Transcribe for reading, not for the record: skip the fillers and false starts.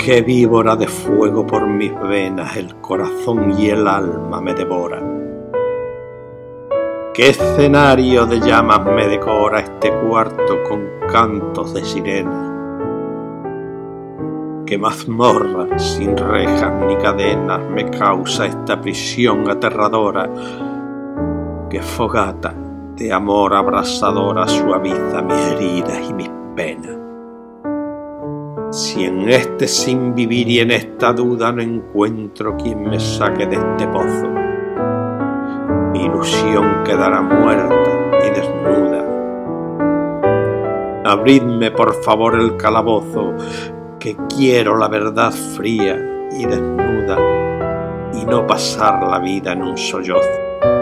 Qué víbora de fuego por mis venas el corazón y el alma me devoran. Qué escenario de llamas me decora este cuarto con cantos de sirena. Qué mazmorra sin rejas ni cadenas me causa esta prisión aterradora. Qué fogata de amor abrasadora suaviza mis heridas y mis penas. Si en este sin vivir y en esta duda no encuentro quien me saque de este pozo, mi ilusión quedará muerta y desnuda. Abridme por favor el calabozo, que quiero la verdad fría y desnuda y no pasar la vida en un sollozo.